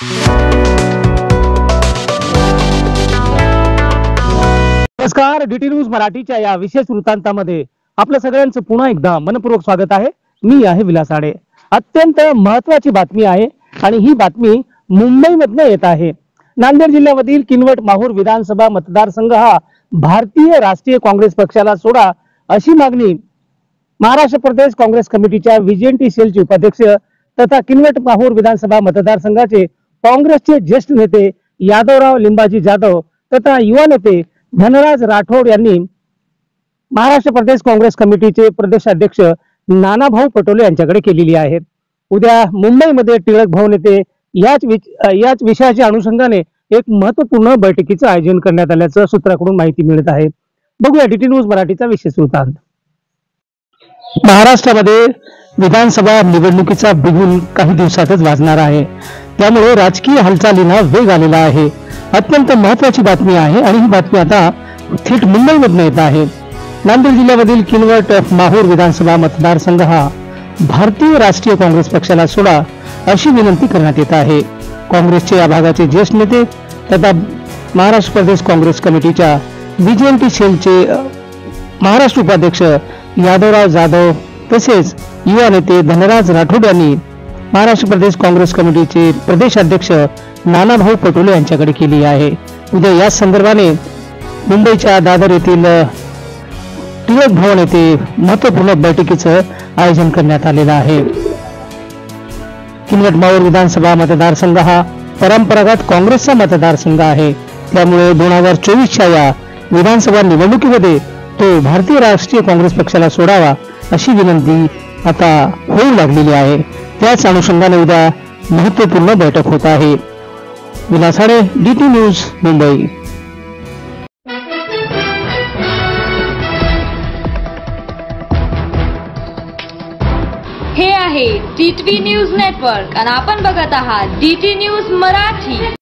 नमस्कार, DT news मराठीच्या या विशेष वृत्तांतामध्ये आपलं सगळ्यांचं पुन्हा एकदा मनपूर्वक स्वागत आहे। मी आहे विलास आडे। अत्यंत महत्त्वाची बातमी आहे आणि ही बातमी मुंबईमधून येत आहे। नांदेड जिल्ह्यामधील किनवट माहूर विधानसभा मतदारसंघ हा भारतीय राष्ट्रीय काँग्रेस पक्षाला सोडा अशी मागणी महाराष्ट्र प्रदेश काँग्रेस कमिटीच्या व्हीजेएनटी सेलचे उपाध्यक्ष तथा किनवट माहूर विधानसभा मतदारसंघाचे काँग्रेसचे ज्येष्ठ नेते यादवराव लिंबाजी जाधव तथा युवा नेते धनराज राठोड यांनी महाराष्ट्र प्रदेश काँग्रेस कमिटीचे प्रदेशाध्यक्ष नानाभाऊ पटोले यांच्याकडे केलेली आहे। उद्या मुंबईमध्ये टिळक भवन येथे याच विषयाच्या अनुषंगाने एक महत्त्वपूर्ण बैठकीचं आयोजन करण्यात आल्याचं सूत्राकडून माहिती मिळत आहे। बघूया डीटी न्यूज मराठीचा विशेष वृत्तांत। महाराष्ट्रामध्ये विधानसभा निवडणुकीचा बिगुल काही दिवसातच वाजणार आहे, त्यामुळे राजकीय हालचालींना वेग आलेला आहे। अत्यंत महत्त्वाची बातमी आहे आणि ही बातमी आता थेट मुंबईमधून येत आहे। नांदेड जिल्ह्यामधील किनवट माहूर विधानसभा मतदारसंघ हा भारतीय राष्ट्रीय काँग्रेस पक्षाला सोडा अशी विनंती करण्यात येत आहे। काँग्रेसचे या भागाचे ज्येष्ठ नेते तथा महाराष्ट्र प्रदेश काँग्रेस कमिटीच्या व्हीजेएनटी सेलचे महाराष्ट्र उपाध्यक्ष यादवराव जाधव तसेच युवा नेते धनराज राठोड यांनी महाराष्ट्र प्रदेश काँग्रेस कमिटीचे प्रदेशाध्यक्ष नानाभाऊ पटोले यांच्याकडे केली आहे। उद्या या संदर्भाने मुंबईच्या दादर येथील टिळक भवन येथे महत्त्वपूर्ण बैठकीचं आयोजन करण्यात आलेलं आहे। किनवट माहूर विधानसभा मतदारसंघ हा परंपरागत काँग्रेसचा मतदारसंघ आहे, त्यामुळे 2024च्या या विधानसभा निवडणुकीमध्ये तो भारतीय राष्ट्रीय काँग्रेस पक्षाला सोडावा अशी विनंती आता होऊ लागलेली आहे। त्याच अनुषंगाने उद्या महत्त्वपूर्ण बैठक होत आहे। Vilas Ade, DT news, Mumbai. हे आहे डीटी न्यूज नेटवर्क आणि आपण बघत आहात डीटी न्यूज मराठी।